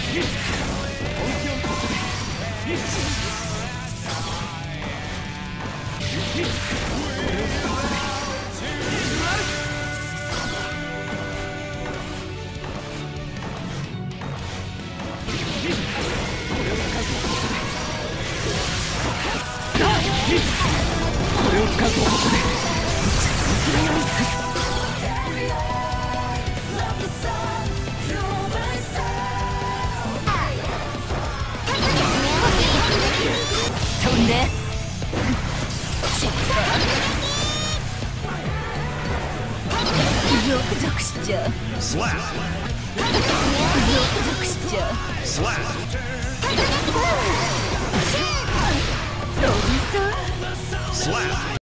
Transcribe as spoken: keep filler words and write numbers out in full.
これを使うとここで飛んでゾクゾクしちゃうゾクゾクしちゃう飛びそう